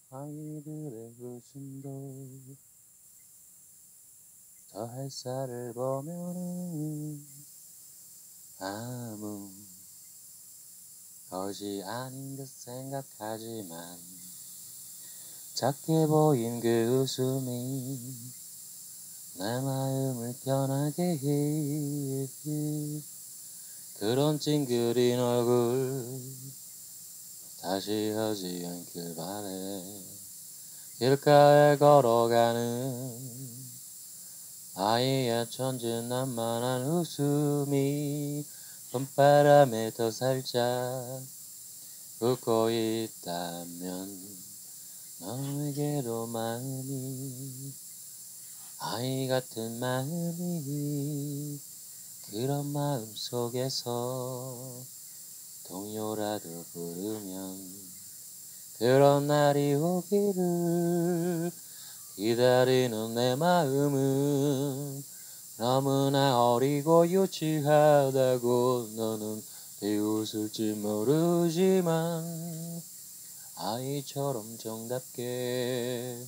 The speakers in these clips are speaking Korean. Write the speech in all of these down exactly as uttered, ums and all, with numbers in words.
아이들의 웃음도 저 햇살을 보면은 아무 것이 아닌 듯 생각하지만 작게 보인 그 웃음이 내 마음을 편하게 해. 그런 찡그린 얼굴 다시 하지 않길 바래. 길가에 걸어가는 아이의 천진난만한 웃음이 봄바람에 더 살짝 웃고 있다면 너에게도 마음이 아이 같은 마음이 그런 마음 속에서 동요라도 부르면 그런 날이 오기를 기다리는 내 마음은 너무나 어리고 유치하다고 너는 비웃을지 모르지만 아이처럼 정답게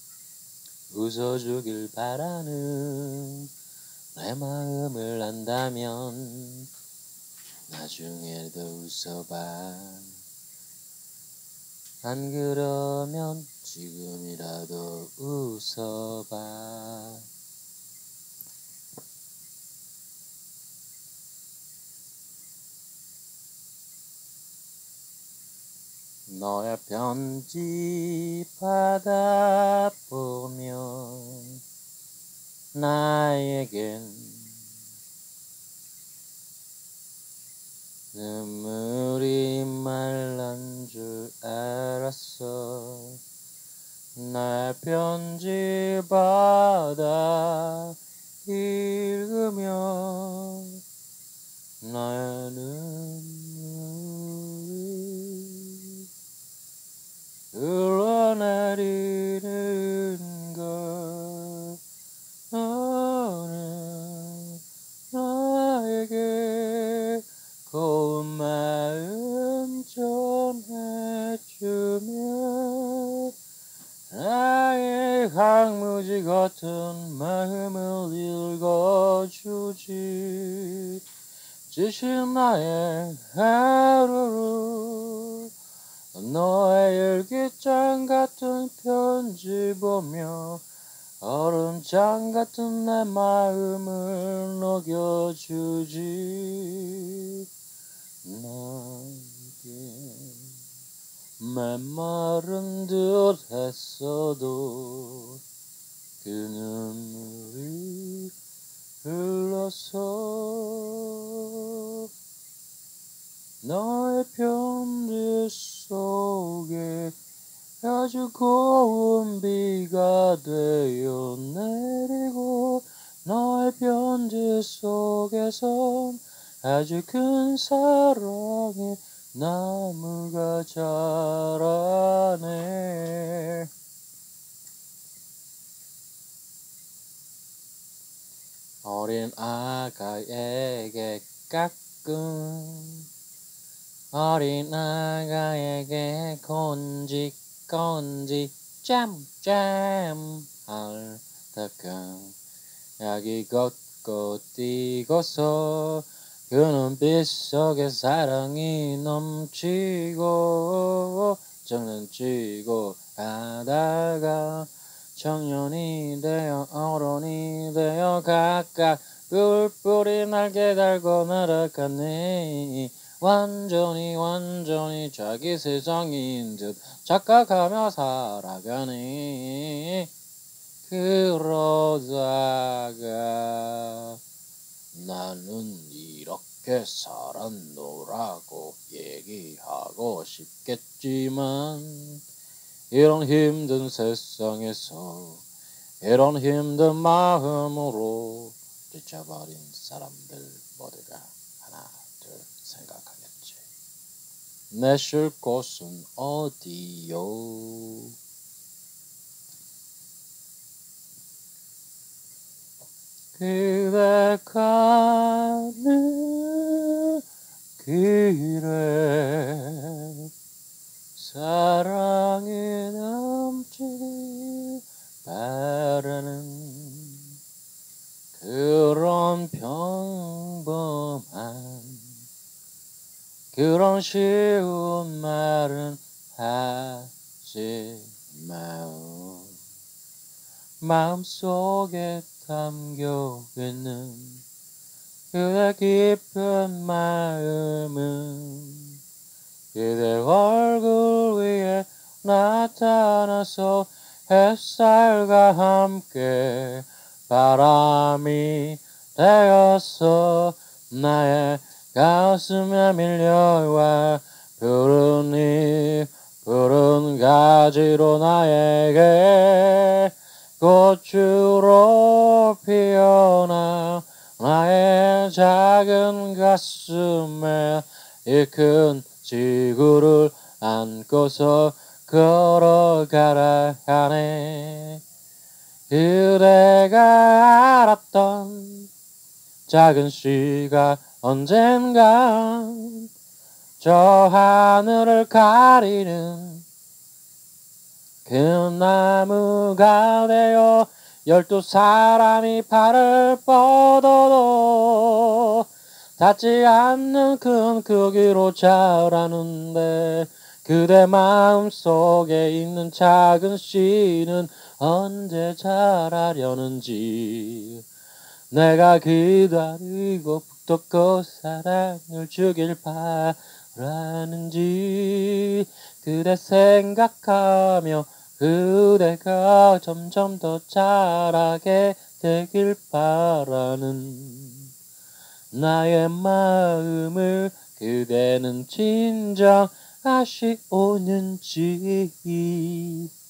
웃어주길 바라는 내 마음을 안다면 나중에도 웃어봐. 안 그러면 지금이라도 웃어봐. 너의 편지 받아보면 나에겐 눈물이 말란 줄 알았어. 날 편지 받아 읽으면 나의 눈물이 흘러내리는 걸 너는 나에게 고운 마음 전해주면 나의 항무지 같은 마음을 읽어주지. 지친 나의 하루를 너의 일기장 같은 편지 보며 얼음장 같은 내 마음을 녹여주지. 너에게 메마른 듯 했어도 그 눈물이 흘러서 너의 편지 속에 아주 고운 비가 되어 내리고 너의 편지 속에선 아주 큰 사랑의 나무가 자라네. 어린 아가에게 가끔 어린 아가에게 곤지 곤지 짬짬 핥다가 약이 걷고 뛰고서 그 눈빛 속에 사랑이 넘치고 장난치고 하다가 청년이 되어 어른이 되어 각각 뿔뿔이 날개 달고 날아가네. 완전히 완전히 자기 세상인 듯 착각하며 살아가네. 그러다가 나는 이렇게 살았노라고 얘기하고 싶겠지만 이런 힘든 세상에서 이런 힘든 마음으로 지쳐버린 사람들 모두가 하나 둘 생각하겠지. 내 쉴 곳은 어디요? 그대 가는 길에 사랑이 나 쉬운 말은 하지 마오. 마음속에 담겨있는 그대 깊은 마음은 그대 얼굴 위에 나타나서 햇살과 함께 바람이 되어서 나의 가슴에 밀려와 푸른 잎 푸른 가지로 나에게 꽃으로 피어나 나의 작은 가슴에 이 큰 지구를 안고서 걸어가라 하네. 그대가 알았던 작은 시가 언젠가 저 하늘을 가리는 그 나무가 되어 열두 사람이 발을 뻗어도 닿지 않는 큰 크기로 자라는데 그대 마음속에 있는 작은 씨는 언제 자라려는지 내가 기다리고 푹떡고 사랑을 주길 바라는지 그대 생각하며 그대가 점점 더 자라게 되길 바라는 나의 마음을 그대는 진정 아시오는지